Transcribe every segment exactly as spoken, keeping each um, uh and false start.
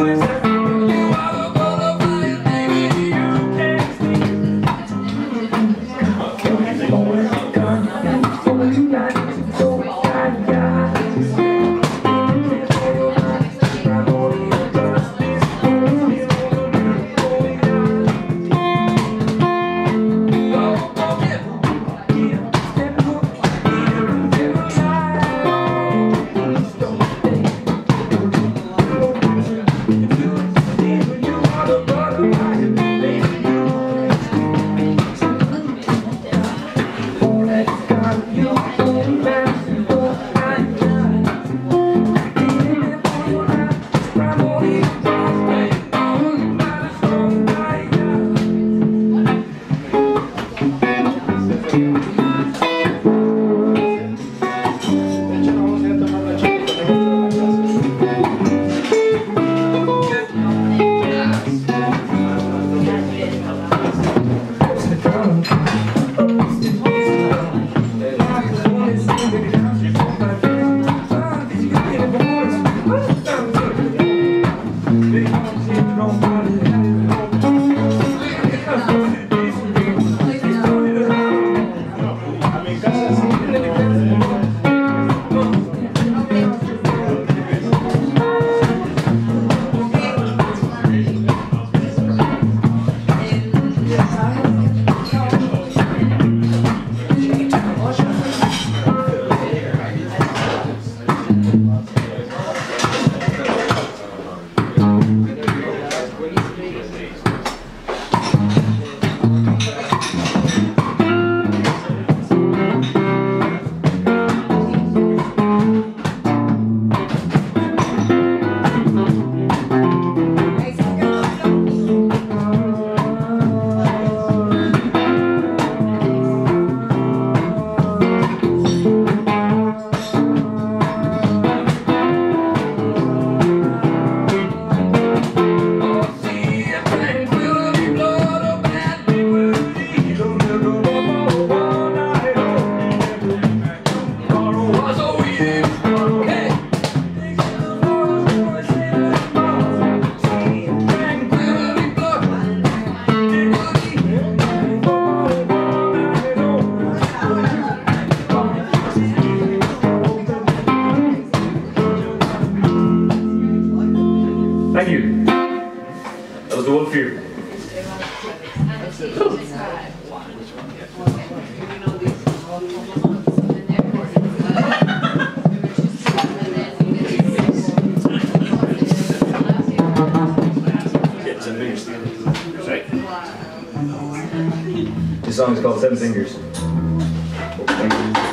Thank you. That was the Wolf Fear. This song is called Seven Fingers. Thank you.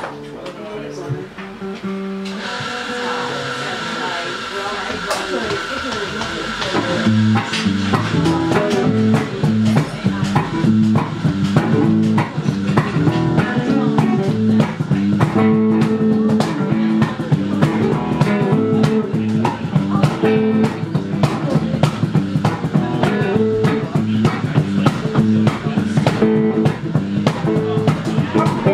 What?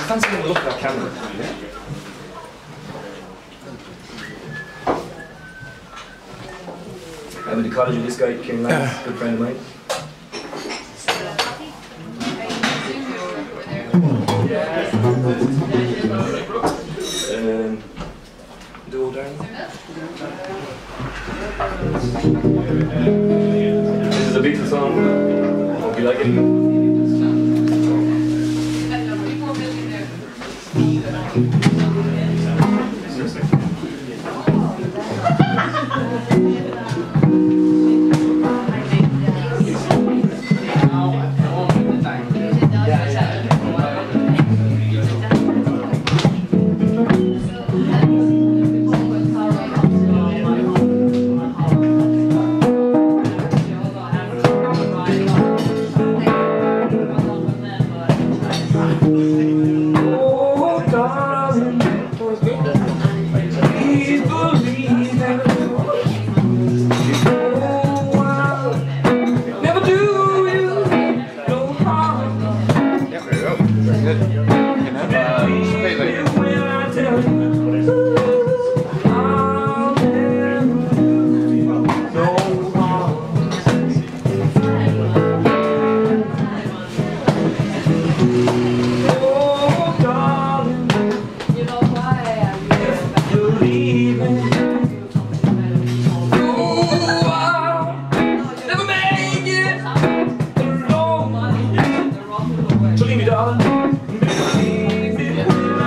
fancy having a look at that camera? Yeah. I went to college with this guy, King Lance, good friend of mine. Um, Dual Darren. This is a Beatles song. Hope you like it. Believe me, darling. Believe me.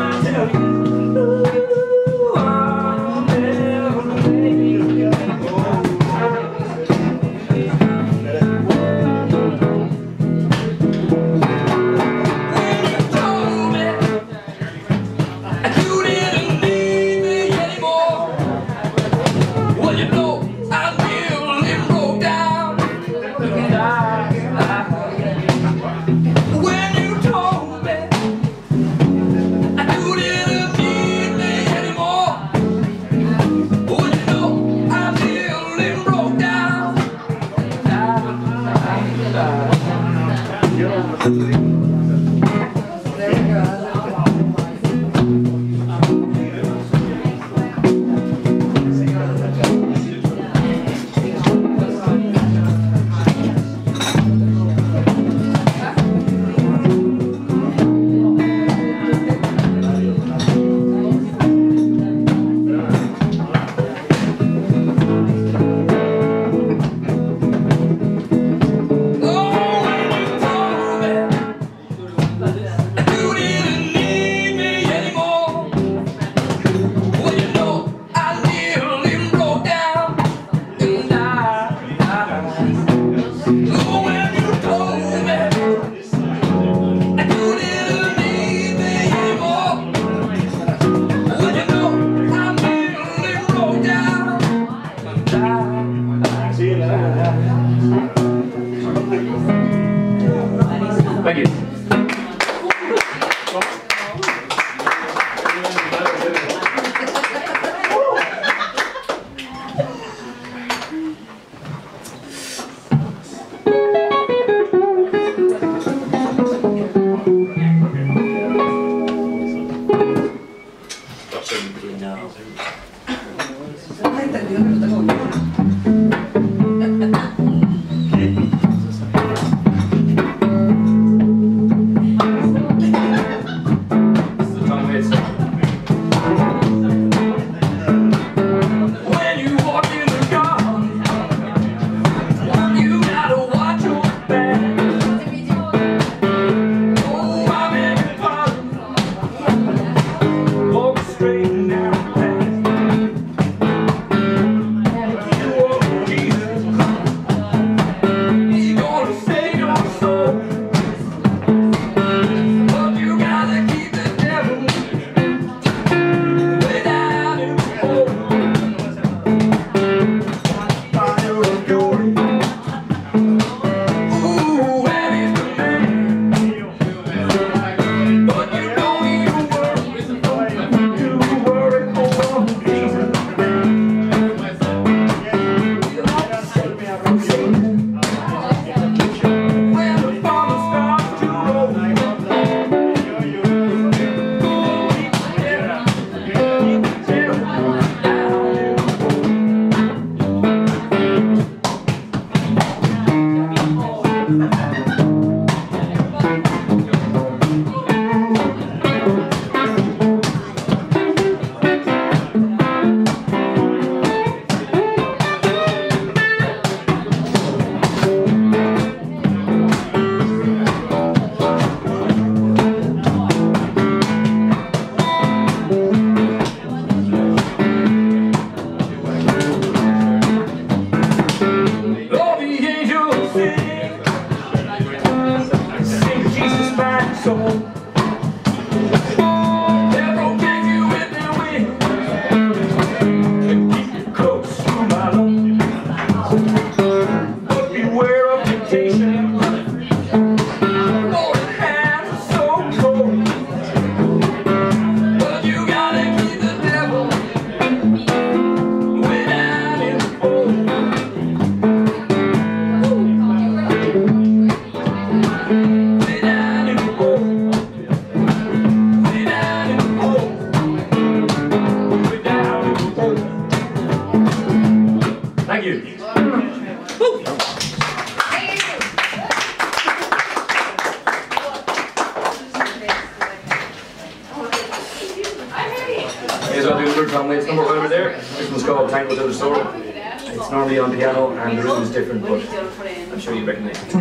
Tom Waits number over there. This one's called Tango to the Story. It's normally on piano and the rhythm is different, but I'm sure you recognize it.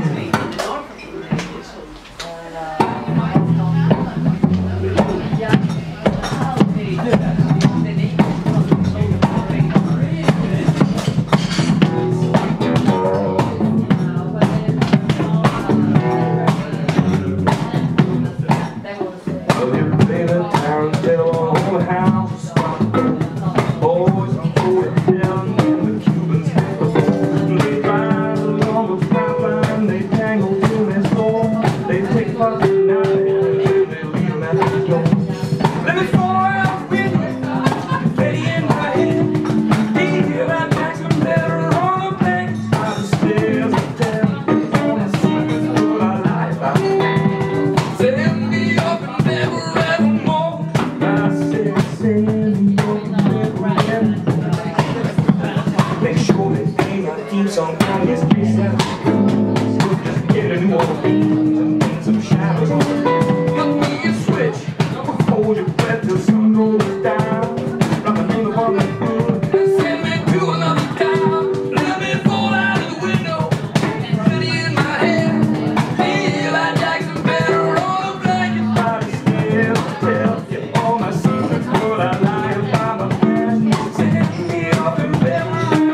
Song on his face, get a new one, and some shadows on the look me a switch, hold your breath till sun goes down, drop a name upon the hood, and send me to another town, let me fall out of the window, city in my head, feel like Jackson better on a blanket, body still, tell you all my secrets, but I lie about my past, send me off and better.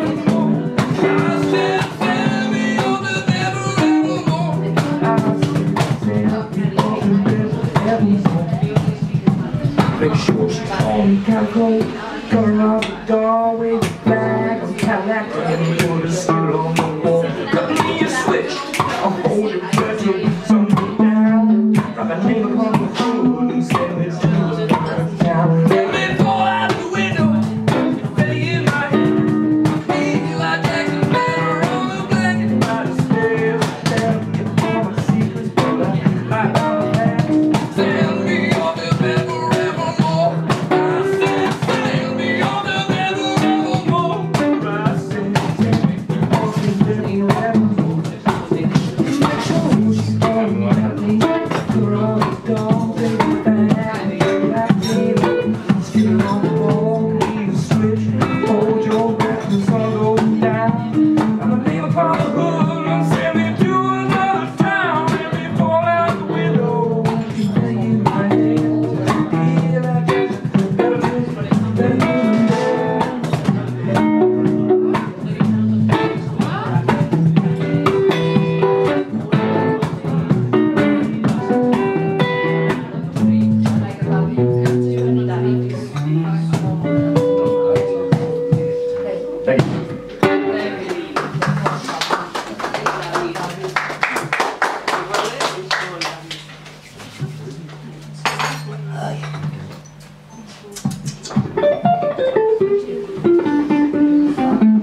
Make sure she's on Calico, cover up the doorway, flag on Cadillac, and put a seal on the wall. Cut me a switch, I'll hold your breath till something down. Drop a name upon the hood and send it to the town. Let me fall out the window, belly in my head. Feel like Jackson better on the blanket. By the stairs, tell you all my secrets, but I lie about my past. Send me off the bed forever.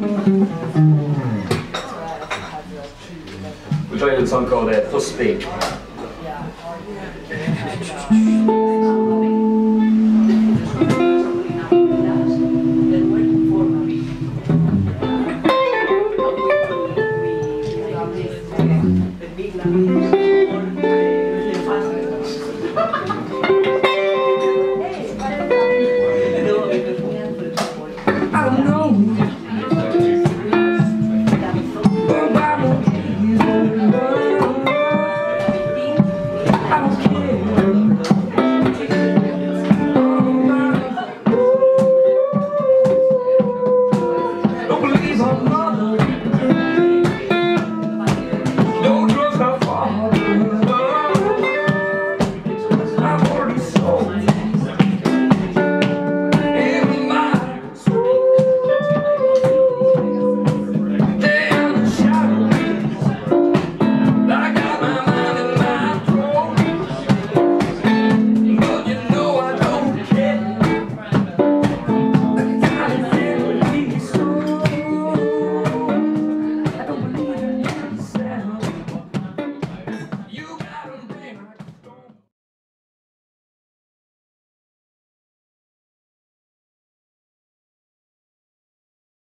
We'll try a song called uh, Plus Speed.